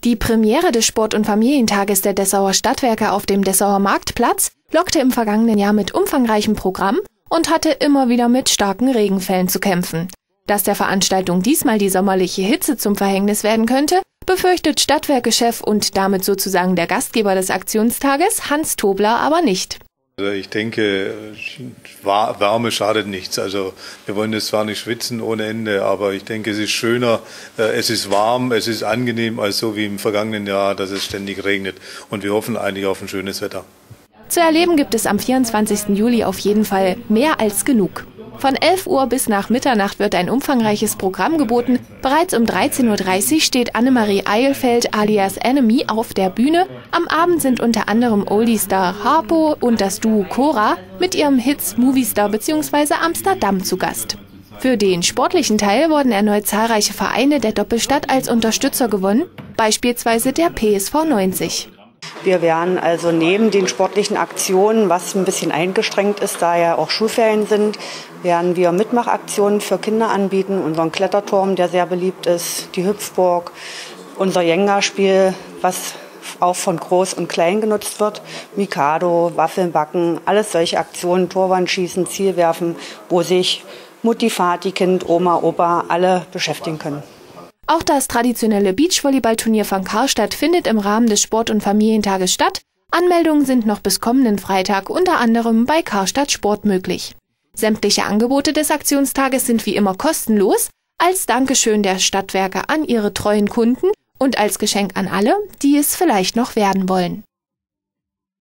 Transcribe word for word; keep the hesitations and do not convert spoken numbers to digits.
Die Premiere des Sport- und Familientages der Dessauer Stadtwerke auf dem Dessauer Marktplatz lockte im vergangenen Jahr mit umfangreichem Programm und hatte immer wieder mit starken Regenfällen zu kämpfen. Dass der Veranstaltung diesmal die sommerliche Hitze zum Verhängnis werden könnte, befürchtet Stadtwerke-Chef und damit sozusagen der Gastgeber des Aktionstages, Hans Tobler, aber nicht. Also ich denke, Wärme schadet nichts. Also wir wollen jetzt zwar nicht schwitzen ohne Ende, aber ich denke, es ist schöner, es ist warm, es ist angenehm, als so wie im vergangenen Jahr, dass es ständig regnet. Und wir hoffen eigentlich auf ein schönes Wetter. Zu erleben gibt es am vierundzwanzigsten Juli auf jeden Fall mehr als genug. Von elf Uhr bis nach Mitternacht wird ein umfangreiches Programm geboten. Bereits um dreizehn Uhr dreißig steht Annemarie Eilfeld alias Enemy auf der Bühne. Am Abend sind unter anderem Oldie-Star Harpo und das Duo Cora mit ihrem Hits Movistar bzw. Amsterdam zu Gast. Für den sportlichen Teil wurden erneut zahlreiche Vereine der Doppelstadt als Unterstützer gewonnen, beispielsweise der P S V neunzig. Wir werden also neben den sportlichen Aktionen, was ein bisschen eingeschränkt ist, da ja auch Schulferien sind, werden wir Mitmachaktionen für Kinder anbieten. Unseren Kletterturm, der sehr beliebt ist, die Hüpfburg, unser Jenga-Spiel, was auch von Groß und Klein genutzt wird, Mikado, Waffeln backen, alles solche Aktionen, Torwandschießen, Zielwerfen, wo sich Mutti, Vati, Kind, Oma, Opa alle beschäftigen können. Auch das traditionelle Beachvolleyballturnier von Karstadt findet im Rahmen des Sport- und Familientages statt. Anmeldungen sind noch bis kommenden Freitag unter anderem bei Karstadt Sport möglich. Sämtliche Angebote des Aktionstages sind wie immer kostenlos, als Dankeschön der Stadtwerke an ihre treuen Kunden und als Geschenk an alle, die es vielleicht noch werden wollen.